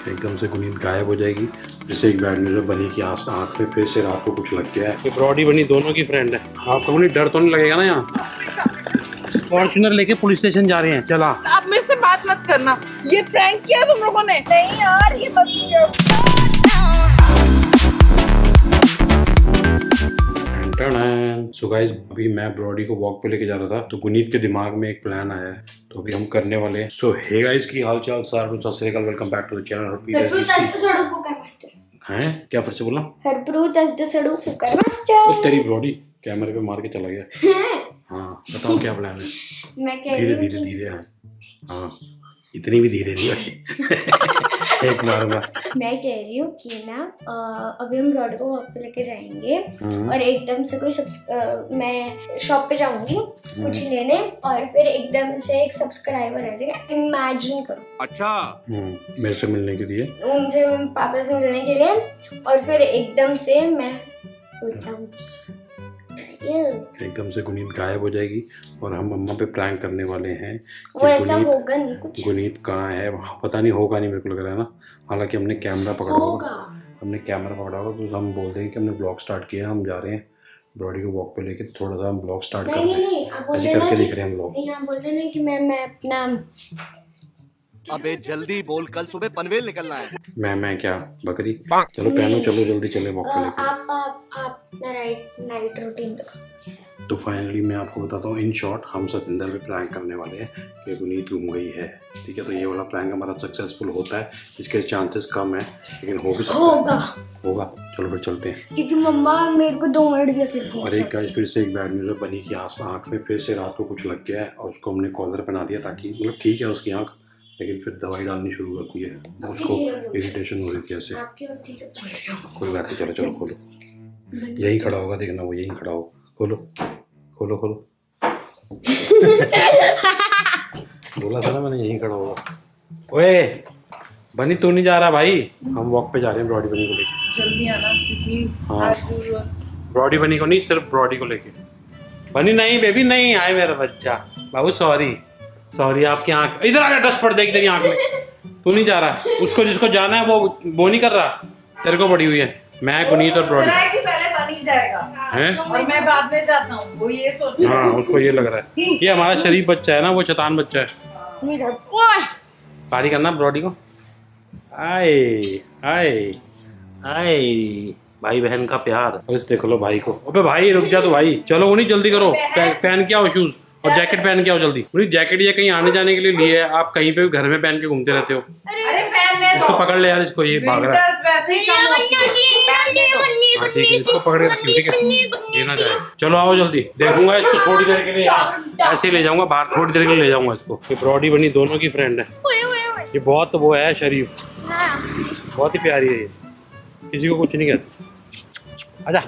एकदम से गुनीत गायब हो जाएगी। जैसे एक बैड न्यूज बनी कि आँख में फिर से रात को कुछ लग गया है। ये ब्रॉडी बनी दोनों की फ्रेंड है। आपको नहीं डर तो नहीं लगेगा ना? यहाँ फॉर्च्यूनर लेके पुलिस स्टेशन जा रहे हैं। चला, आप मेरे से बात मत करना। ये प्रैंक किया तुम लोगों ने? नहीं यार, ये मत किया। सो गाइस, अभी मैं ब्रॉडी को वॉक पे लेके जा रहा था तो गुनीत के दिमाग में एक प्लान आया है, तो अभी हम करने वाले हैं। सो हे गाइस, की हाल चाल? सत श्री अकाल, welcome back to the channel. हैं क्या फिर से बोला? तेरी ब्रॉडी कैमरे पे मार के चला गया। हाँ बताओ क्या प्लान है? मैं कह धीरे धीरे धीरे। हाँ इतनी भी धीरे नहीं भाई। एक मारूंगा। मैं कह रही हूँ कि ना अभी हम ब्रॉडी को वॉक पे लेके जाएंगे और एकदम से मैं शॉप पे जाऊंगी कुछ लेने और फिर एकदम से एक सब्सक्राइबर आ जाएगा। इमेजिन करो। अच्छा मेरे से मिलने के लिए? उनसे पापा से मिलने के लिए और फिर एकदम से मैं उड़ जाऊंगी। एकदम से गुनीत गायब हो जाएगी और हम मम्मा पे प्रैंक करने वाले हैं। वो ऐसा होगा नहीं कुछ। गुनीत कहाँ है पता नहीं, होगा नहीं मेरे को लग रहा है ना। हालांकि हमने कैमरा पकड़ा होगा, तो हम बोल देंगे कि हमने ब्लॉग स्टार्ट किया, हम जा रहे हैं ब्रॉडी को वॉक पे लेके। थोड़ा सा हम ब्लॉग स्टार्ट कर रहे हैं, ऐसे करके दिख रहे हैं हम लोग। नहीं आप बोल देना कि मैं अपना अबे जल्दी बोल, कल सुबह पनवेल निकलना है। मैं क्या बकरी? चलो पहनो, चलो जल्दी चले वॉक पे लेके। आप नाइट रूटीन दिखाओ। तो फाइनली मैं आपको बताता हूँ, इन शॉर्ट हम सतिंदर पे प्रैंक करने वाले हैं कि गुनीत गुम गई है। ठीक है, तो ये वाला प्रैंक हमारा सक्सेसफुल होता है, इसके चांसेस कम है लेकिन हो भी सकता होगा। चलो फिर चलते हैं, क्योंकि मम्मा मेरे को 2 मिनट भी अकेले। और एक गाइस फिर से एक बैड न्यूज बनी कि आँख में फिर से रात को कुछ लग गया है और उसको हमने कॉलर पहना दिया ताकि मतलब ठीक है उसकी आँख, लेकिन फिर दवाई डालनी शुरू कर दी है, उसको इरिटेशन हो रही थी ऐसे। कोई बात नहीं, चलो चलो खोलो। यही खड़ा होगा, देखना वो यही खड़ा हो। खोलो खोलो खोलो। बोला था ना मैंने, यही खड़ा होगा। ओए बनी तू नहीं जा रहा भाई? हम वॉक पे जा रहे हैं ब्रॉडी बनी को लेके। जल्दी आना क्योंकि हाँ ब्रॉडी बनी को नहीं, सिर्फ ब्रॉडी को लेके। बनी नहीं बेबी नहीं आए मेरा बच्चा। बाबू सॉरी आपकी आँख इधर आजा, डस्ट पड़ जाएगी तेरी आँख में। तू नहीं जा रहा, उसको जिसको जाना है वो नहीं कर रहा, तेरे को पड़ी हुई है। मैं गुनीत और ब्रॉडी पहले बन ही जाएगा हैं? और मैं बाद में जाता हूँ, वो ये सोच। हाँ उसको ये लग रहा है ये हमारा शरीफ बच्चा है ना, वो शैतान बच्चा है। पारी करना ब्रॉडी को। आए आए आए भाई बहन का प्यार। बस देख लो भाई को। अबे भाई रुक जा तो भाई, चलो उन्हीं जल्दी करो, पहन के आओ शूज और जैकेट पहन के आओ जल्दी। पूरी जैकेट ये कहीं आने जाने के लिए लिए है, आप कहीं पे भी घर में पहन के घूमते रहते हो। अरे इसको पकड़ ले यार, इसको ये भाग रहा है। वैसे ही कम होती है। ठीक है इसको पकड़ के रखियो, ठीक है ये ना जाए। चलो आओ जल्दी, देखूंगा इसको थोड़ी देर के लिए, ऐसे ही ले जाऊंगा बाहर, थोड़ी देर के लिए ले जाऊंगा इसको। ये ब्रॉडी बनी दोनों की फ्रेंड है, ये बहुत वो है शरीफ, बहुत ही प्यारी है ये, किसी को कुछ नहीं कहती। आजा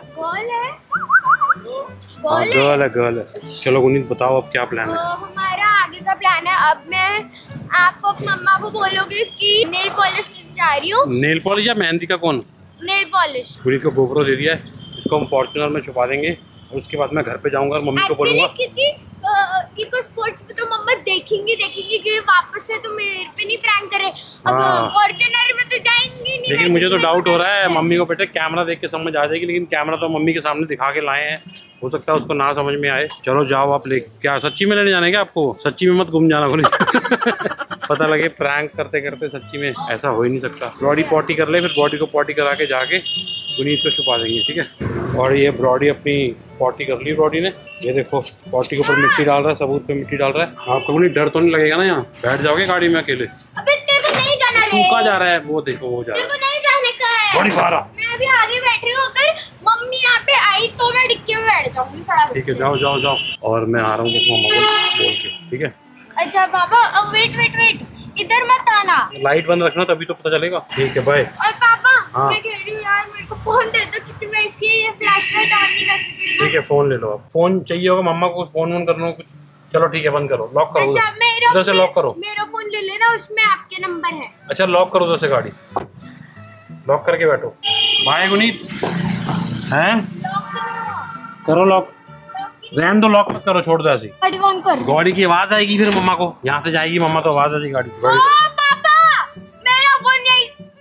गर्ल है। चलो गुनीत बताओ अब क्या प्लान है? हमारा आगे का प्लान है, अब मैं आपको मम्मा को बोलोगे कि नेल पॉलिश जा रही हूँ। नेल पॉलिश या मेहंदी का कौन? Nail polish. गुनीत को गोप्रो दे दिया है, इसको हम फॉर्च्यूनर में छुपा देंगे और उसके बाद मैं घर पे जाऊंगा और मम्मी को बोलूंगा। क्योंकि इको स्पोर्ट्स पे तो मम्मा देखेंगी कि वापस से तो मेरे पे नहीं प्रैंक करे। अब फॉर्च्यूनर में तो जाएंगे नहीं। लेकिन मुझे तो डाउट हो रहा है मम्मी को, बेटे कैमरा देख के समझ आ जाएगी, लेकिन कैमरा तो मम्मी के सामने दिखा के लाए हैं, हो सकता है उसको ना समझ में आए। चलो जाओ आप ले। क्या सच्ची में लेने जाने क्या आपको? सच्ची में मत घूम जाना बोली। पता लगे प्रैंक करते करते सच्ची में ऐसा हो ही नहीं सकता। ब्रॉडी पॉटी कर ले, फिर बॉडी को पॉटी करा के जाके गुनीत को छुपा देंगे, ठीक है। और ये ब्रॉडी अपनी पॉटी कर ली ब्रॉडी ने, ये देखो पॉटी के ऊपर मिट्टी डाल रहा है, सबूत पे मिट्टी डाल रहा है। आपको नहीं डर तो नहीं लगेगा ना? यहाँ बैठ जाओगे गाड़ी में अकेले? अबे तेरे को नहीं जाना रे। तू कहाँ जा रहा है? वो देखो वो जा रहा है। तेरे को नहीं जाने का है। बड़ी बारा। मैं अभी आगे बैठ रही हूँ, अगर मम्मी यहाँ पे आई तो मैं डिक्की में बैठ जाऊंगी फटाफट। ठीक है जाओ जाओ जाओ, और मैं आ रहा हूँ बस मम्मा को बोल के, ठीक है। अच्छा पापा अब वेट इधर मत आना, लाइट बंद रखना तभी तो पता चलेगा। ठीक है बाय। और पापा हाँ। मैं कह रही हूँ यार मेरे को फोन दे दो, क्योंकि मैं इसकी ये फ्लैशलाइट ऑन नहीं कर सकती। ठीक है फोन ले लो आप, फोन चाहिए होगा मम्मा को, फोन वोन करना हो कुछ। चलो ठीक है बंद करो, लॉक करो। अच्छा उधर से लॉक करो। मेरा फोन ले लेना, उसमें आपके नंबर है। अच्छा लॉक करो उधर से गाड़ी, लॉक करके बैठो। बाय गुनीत हैं, करो लॉक। रहने दो, लॉक मत करो, छोड़ दो ऐसे। गाड़ी ऑन कर। गाड़ी की आवाज आएगी फिर मम्मा को, यहाँ से जाएगी मम्मा तो आवाज आएगी गाड़ी। पापा मेरा फोन नहीं।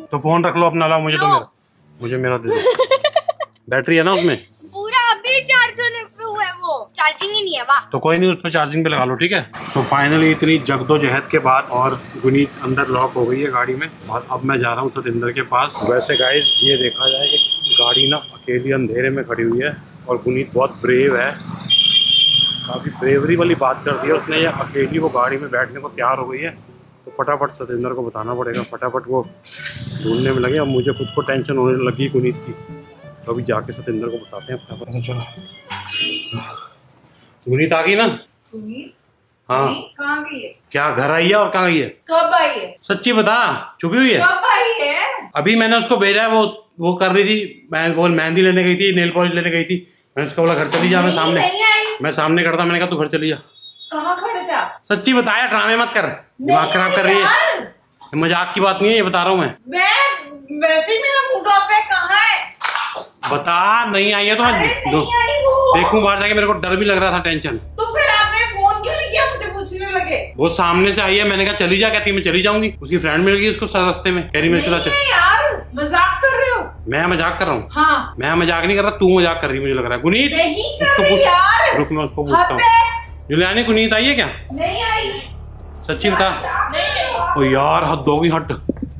तो फोन रख लो अपना, लाओ मुझे मुझे मेरा दे दो। बैटरी है ना उसमें? पूरा अभी चार्ज होने पे हुआ है, वो चार्जिंग ही नहीं है। वाह, तो कोई नहीं, उस पर चार्जिंग पे लगा लो, ठीक है। सो फाइनली इतनी जगदोजहद के बाद और गुनीत अंदर लॉक हो गई है गाड़ी में, और अब मैं जा रहा हूँ सतिंदर के पास। वैसे गाइस ये देखा जाए कि गाड़ी ना अकेली अंधेरे में खड़ी हुई है और गुनीत बहुत ब्रेव है, काफ़ी ब्रेवरी वाली बात कर दी है उसने। ये अकेली वो गाड़ी में बैठने को तैयार हो गई है, तो फटाफट सतिंदर को बताना पड़ेगा, फटाफट वो ढूंढने में लगे। अब मुझे खुद को टेंशन होने लगी गुनीत की, तो अभी जाके सतिंदर को बताते हैं फटाफट। चलो गुनीत आ गई ना? हाँ, कहाँ गई है? क्या घर आई है और कहाँ गई है? कब आई है? सच्ची बता, छुपी हुई है? कब आई है? अभी मैंने उसको भेजा है, वो कर रही थी, मैं वो मेहंदी लेने गई थी, नेल पॉलिश लेने गई थी। मैंने उसको बोला घर चली जा, मैं सामने करता, मैंने कहा तू घर चली जा। कहाँ खड़े थे आप? सच्ची बताया, ड्रामे मत कर, दिमाग खराब कर रही है, मजाक की बात नहीं है, ये बता रहा हूँ मैं वैसे ही मेरा मूड ऑफ है। कहाँ है? बता। नहीं आई है तो मैं देखूं बाहर जाके, मेरे को डर भी लग रहा था, टेंशन। तो फिर आपने फोन क्यों नहीं किया मुझे पूछने लगे? वो सामने से आई है, मैंने कहा चली जा, कहती मैं चली जाऊंगी। उसकी फ्रेंड मिल गई उसको रास्ते में, कह रही मैं चला चल। यार मजाक कर रहे हो? मैं मजाक कर रहा हूँ? हाँ, मैं मजाक नहीं कर रहा, तू मजाक कर रही मुझे लग रहा है। गुनीत उसको पूछ, रुक मैं उसको पूछता हूँ। जुलियानी गुनीत आई है क्या? नहीं आई। सच्ची बता। ओ यार हद होगी, हट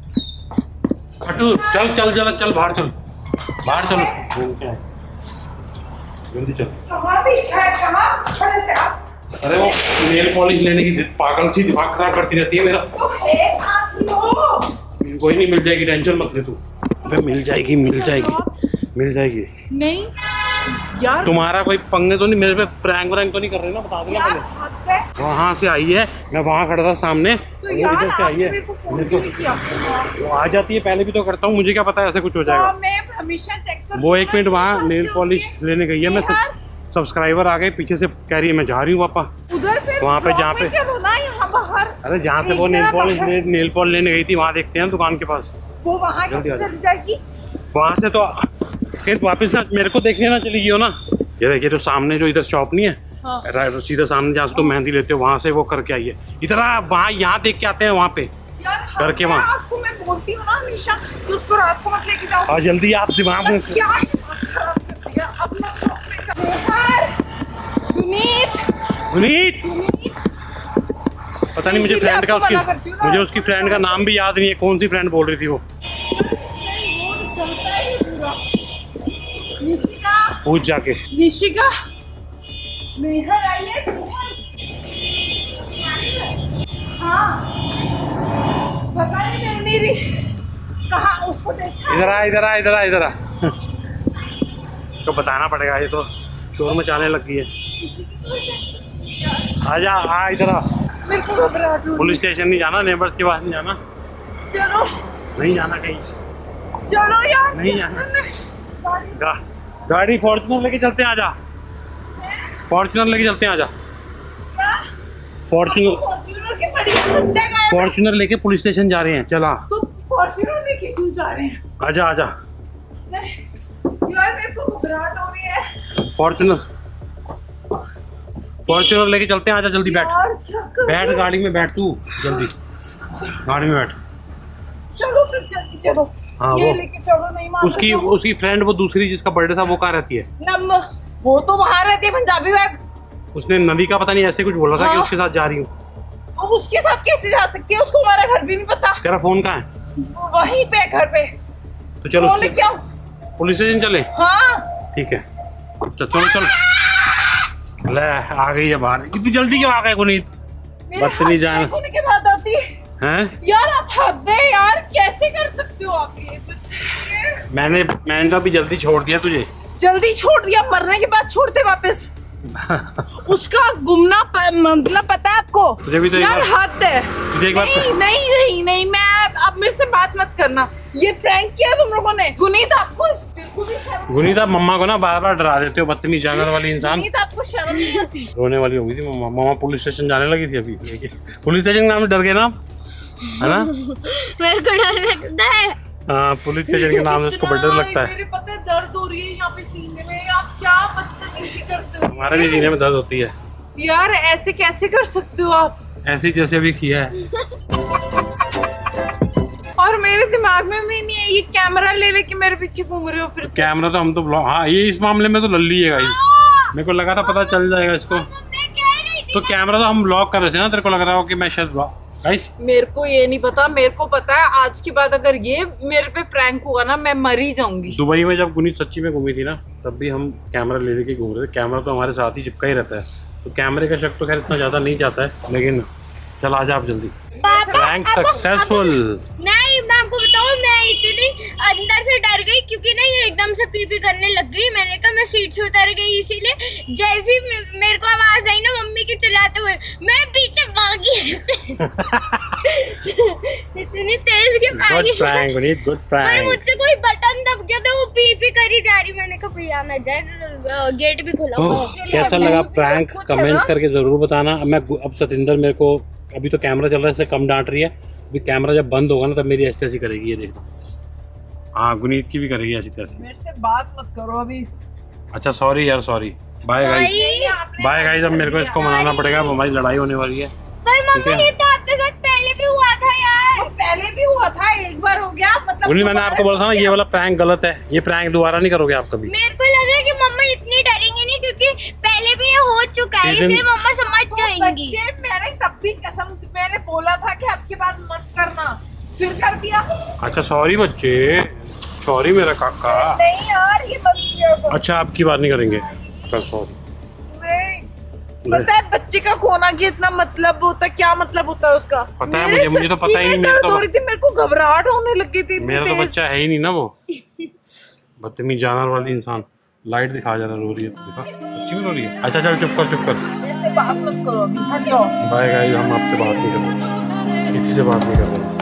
चल चल चल चल बाहर चल, बाहर चल, जल्दी चल। अरे वो नेल पॉलिश लेने की जिद, पागल सी दिमाग खराब करती रहती है मेरा। कोई नहीं, मिल जाएगी, टेंशन मत ले तू। अबे मिल जाएगी मिल जाएगी मिल जाएगी। नहीं यार, तुम्हारा कोई पंगे तो नहीं, मेरे पे प्रैंक व्रैंक तो नहीं कर रहे ना, बता देना पहले। वहाँ से आई है, मैं वहाँ खड़ा था सामने, तो यार से आई है, मेरे को फोन क्यों नहीं किया? वो आ जाती है, पहले भी तो करता हूँ, मुझे क्या पता ऐसे कुछ हो जाएगा। मैं हमेशा चेक करती हूँ। वो एक मिनट, वहाँ नेल पॉलिश लेने गई है, मैं सब्सक्राइबर आ गए पीछे से, कह रही है मैं जा रही हूँ पापा उधर पे, वहाँ पे जहाँ पे, चलो ना यहाँ बाहर। अरे जहाँ से वो नेल पॉलिश लेने गई थी, वहाँ देखते हैं दुकान के पास। वो वहाँ कैसे चली जाएगी? वहाँ से तो फिर वापस ना मेरे को देखने ना चली गई हो ना। ये देखिए, तो सामने जो इधर शॉप नहीं है, हाँ। सीधा सामने जहाँ से तो मेहंदी लेते हो, वहाँ से वो करके आई है। इधर वहाँ यहाँ देख के आते हैं, वहाँ पे करके वहाँ। आपको मैं बोलती हूँ ना हमेशा कि उसको रात को मत लेके जाओ। और जल्दी आप दिमाग में क्या खराब कर दिया अपना। गुनीत, पता नहीं मुझे फ्रेंड का, मुझे उसकी फ्रेंड का नाम भी याद नहीं है, कौन सी फ्रेंड बोल रही थी वो। पूछ जाके। निशिका, मेहर आई है? हाँ, पता नहीं मिल रही। कहाँ उसको देखा? इधर आ इधर आ इधर आ इधर आ। इसको बताना पड़ेगा, ये तो शोर मचाने लग गई है। आजा, आ इधर आ। मेरे को घबराहट हो रही है। पुलिस स्टेशन नहीं जाना, नेबर्स के पास नहीं जाना। चलो। नहीं जाना कहीं। चलो यार। नहीं जाना। गाड़ी फॉर्च्यूनर लेके चलते हैं, आजा। फॉर्च्यूनर लेके चलते हैं, आजा। फॉर्च्यूनर लेके पुलिस स्टेशन जा रहे हैं, चला। तो फॉर्च्यूनर लेके क्यों जा रहे हैं? आजा आजा। यार मेरे को घबराहट हो रही है। फॉर्च्यूनर लेके चलते हैं, आजा जल्दी बैठ। बैठ गाड़ी में, बैठ तू जल्दी, गाड़ी में बैठ। चलो फिर जल्दी चलो। हाँ, ये लेके चलो। नहीं मानते उसकी फ्रेंड, वो दूसरी जिसका बर्थडे था, वो कहाँ रहती है? वो तो वहाँ रहती है, पंजाबी बैग। उसने नदी का पता नहीं ऐसे कुछ बोला था। हाँ। कि उसके साथ जा रही हूँ। उसके साथ कैसे जा सकती है? उसको हमारा घर भी नहीं पता। तेरा फोन कहाँ है? वहीं पे, घर पे। तो चलो क्या पुलिस स्टेशन चले? हाँ ठीक है, चलो चलो। ले आ गई है बाहर। कितनी जल्दी क्यों आ गए गुनीत? बदतमीज जान के बाद आती हैं यार। आप हद है यार, कैसे कर सकते हो आप ये बच्चे? मैंने तो अभी जल्दी छोड़ दिया तुझे। जल्दी छोड़ दिया? मरने के बाद छोड़ते वापस? उसका गुमना मतलब पता है आपको? तुझे भी तो यार हद है। तुझे एक बार नहीं नहीं नहीं, मैं अब मेरे से बात मत करना। ये प्रैंक किया तुम लोगों ने। गुनीत आपको बिल्कुल भी शर्म? गुनीत आप मम्मा को ना बार बार डरा देते हो, बदतमीज जानवर वाली इंसान। गुनीत आपको शर्म नहीं आती? रोने वाली हो गई थी मम्मा। मम्मा पुलिस स्टेशन जाने लगी थी अभी। पुलिस स्टेशन के नाम से डर गए ना, है ना? मेरे को डर लगता है। हाँ, पुलिस स्टेशन के नाम से उसको डर लगता है। मेरे पता है दर्द हो रही है यहाँ पे सीने में। आप क्या बदतमीजी करते हो? हमारे भी सीने में दर्द होती है यार। ऐसे कैसे कर सकते हो आप? ऐसे जैसे अभी किया है। और मेरे दिमाग दिमाग में भी नहीं है, ये कैमरा ले लेके मेरे पीछे घूम रहे हो फिर से। कैमरा तो हम तो हाँ, ये इस मामले में तो लल्ली है गाइस, मेरे को लगा था पता चल जाएगा इसको। तो कैमरा तो हम ब्लॉक कर रहे थे ना, तेरे को लग रहा हो कि मैं शायद गाइस। मेरे को ये नहीं पता, मेरे को पता है आज के बाद अगर ये मेरे पे प्रैंक हुआ ना मैं मर ही जाऊंगी। दुबई में जब गुनीत सच्ची में घूमी थी ना, तब भी हम कैमरा ले लेके घूम रहे थे। कैमरा तो हमारे साथ ही चिपका ही रहता है, तो कैमरे का शक तो खैर इतना ज्यादा नहीं जाता है। लेकिन चल आजा आप जल्दी। Prank successful. नहीं मैं आपको बताऊं, मैं इतनी अंदर से डर गई क्योंकि ना ये एकदम से पी पी करने लग गई। मैंने कहा मैं सीट से उतर गई, इसीलिए जैसे ही मेरे को आवाज आई ना मम्मी के चिल्लाते हुए, मैं पीछे भागी ऐसे। इतनी तेज के भागी। Good prank Gunit, good prank. मुझसे कोई बटन दब गया तो वो पी पी करी जा रही। मैंने कहा कोई आ ना जाए, गेट भी खुला हुआ है। कैसा लगा प्रैंक कमेंट्स करके जरूर बताना। अब सतिंदर मेरे को अभी तो कैमरा चल रहा है इसलिए कम डांट रही है, अभी कैमरा जब बंद होगा ना तब मेरी ऐसी ऐसी करेगी, ये देखो। हाँ गुनीत की भी करेगी ऐसी तैसी। मेरे से बात मत करो अभी। अच्छा सॉरी यार, sorry. Bye guys, bye guys. अब मेरे को इसको मनाना पड़ेगा, अब हमारी लड़ाई होने वाली है। पर मम्मा ये तो आपके साथ पहले भी हुआ था यार। पहले भी हुआ था, एक बार हो गया मतलब। मैंने आपको बोला था ना ये वाला प्रैंक गलत है, ये प्रैंक दोबारा नहीं करोगे आप कभी। मेरे को लगा कि मम्मा इतनी डरेंगी नहीं क्योंकि पहले भी ये हो चुका है, इसलिए मम्मा समझ जाएंगी। मैंने तब भी कसम, मैंने बोला था कि आपके बाद मत करना, फिर कर दिया। अच्छा सॉरी बच्चे, सॉरी मेरा काका। नहीं यार ये मत किया करो। अच्छा आपकी बात नहीं करेंगे, सॉरी। पता है बच्चे का खोना की इतना मतलब होता है, क्या मतलब होता है उसका? पता है मुझे तो पता ही नहीं। मेरे को घबराहट होने लगी थी। मेरा तो बच्चा है ही नहीं ना वो। बदतमीज जानवर वाली इंसान। लाइट दिखा जा रहा, रो रही है, देखा सच्ची में रो रही है। अच्छा चल चुप कर, चुप कर। बात मत करो, हट जाओ। बाय गाइस, हम आपसे बात नहीं कर रहे, किसी से बात नहीं कर रहे।